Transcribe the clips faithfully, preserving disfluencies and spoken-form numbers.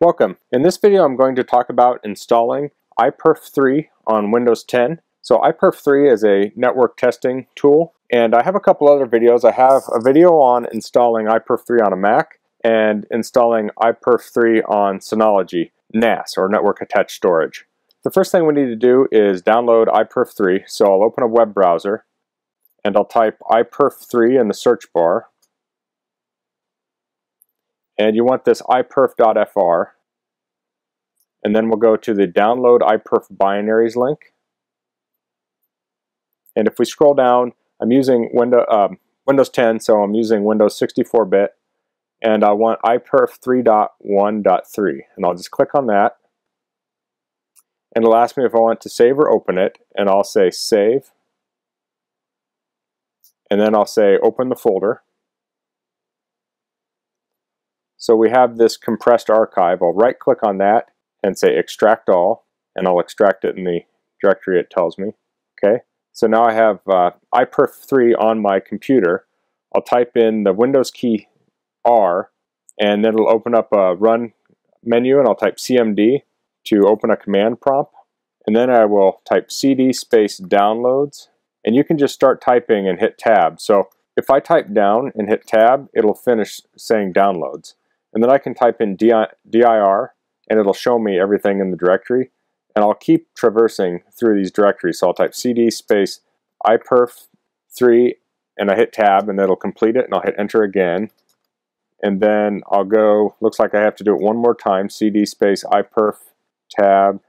Welcome. In this video I'm going to talk about installing i perf three on Windows ten. So i perf three is a network testing tool, and I have a couple other videos. I have a video on installing i perf three on a Mac and installing i perf three on Synology N A S, or Network Attached Storage. The first thing we need to do is download i perf three, so I'll open a web browser and I'll type i perf three in the search bar. And you want this i perf dot f r, and then we'll go to the download iPerf binaries link. And if we scroll down, I'm using Windows, um, Windows ten, so I'm using Windows sixty-four bit, and I want i perf three dot one dot three, and I'll just click on that, and it'll ask me if I want to save or open it, and I'll say save, and then I'll say open the folder. So we have this compressed archive. I'll right click on that and say extract all, and I'll extract it in the directory it tells me. Okay, so now I have uh, i perf three on my computer. I'll type in the Windows key R, and then it'll open up a run menu, and I'll type C M D to open a command prompt, and then I will type cd space downloads, and you can just start typing and hit tab. So if I type down and hit tab, it'll finish saying downloads. And then I can type in dir, and it'll show me everything in the directory. And I'll keep traversing through these directories. So I'll type cd space i perf three, and I hit tab, and it'll complete it, and I'll hit enter again. And then I'll go, looks like I have to do it one more time, cd space iperf tab.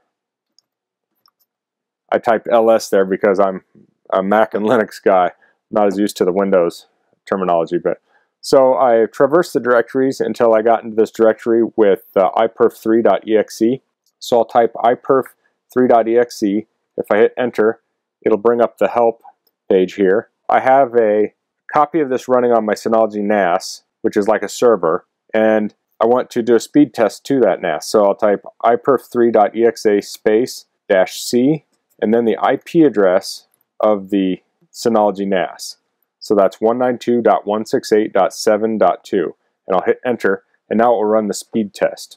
I typed ls there because I'm a Mac and Linux guy, not as used to the Windows terminology. But so I traversed the directories until I got into this directory with uh, i perf three dot e x e. So I'll type i perf three dot e x e. If I hit enter, it'll bring up the help page here. I have a copy of this running on my Synology N A S, which is like a server, and I want to do a speed test to that N A S. So I'll type i perf three dot e x e space dash c, and then the I P address of the Synology N A S. So that's one ninety-two dot one sixty-eight dot seven dot two, and I'll hit enter, and now it will run the speed test.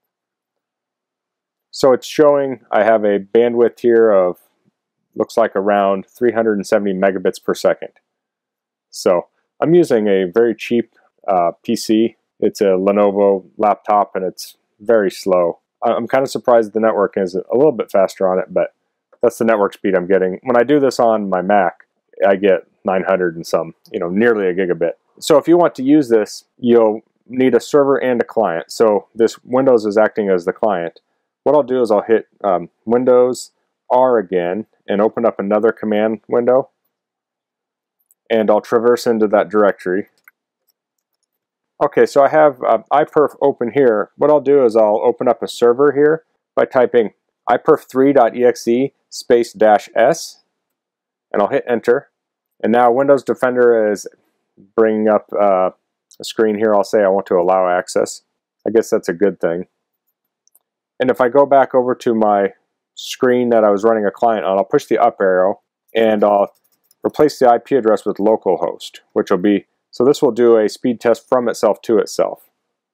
So it's showing I have a bandwidth here of, looks like around three hundred seventy megabits per second. So I'm using a very cheap uh, P C. It's a Lenovo laptop, and it's very slow. I'm kind of surprised the network is a little bit faster on it, but that's the network speed I'm getting. When I do this on my Mac, I get nine hundred and some, you know, nearly a gigabit. So if you want to use this, you'll need a server and a client. So this Windows is acting as the client. What I'll do is I'll hit um, Windows R again and open up another command window, and I'll traverse into that directory. Okay, so I have uh, iPerf open here. What I'll do is I'll open up a server here by typing i perf three dot e x e space dash s, and I'll hit enter. And now Windows Defender is bringing up uh, a screen here. I'll say I want to allow access. I guess that's a good thing. And if I go back over to my screen that I was running a client on, I'll push the up arrow, and I'll replace the I P address with localhost, which will be, so this will do a speed test from itself to itself.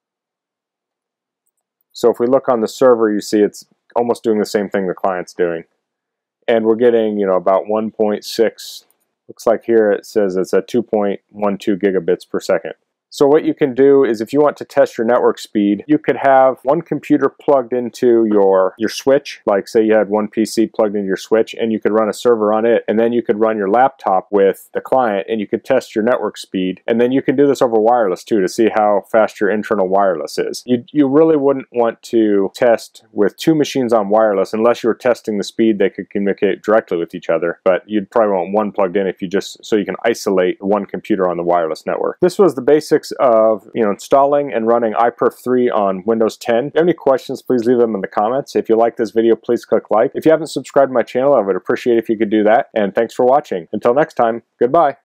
So if we look on the server, you see it's almost doing the same thing the client's doing. And we're getting, you know, about one point six, looks like here it says it's at two point one two gigabits per second. So what you can do is, if you want to test your network speed, you could have one computer plugged into your, your switch, like say you had one P C plugged into your switch, and you could run a server on it, and then you could run your laptop with the client, and you could test your network speed. And then you can do this over wireless too, to see how fast your internal wireless is. You, you really wouldn't want to test with two machines on wireless unless you were testing the speed they could communicate directly with each other, but you'd probably want one plugged in if you just, so you can isolate one computer on the wireless network. This was the basic of you know installing and running i perf three on Windows ten. If you have any questions, please leave them in the comments. If you like this video, please click like. If you haven't subscribed to my channel, I would appreciate if you could do that. And thanks for watching. Until next time, goodbye.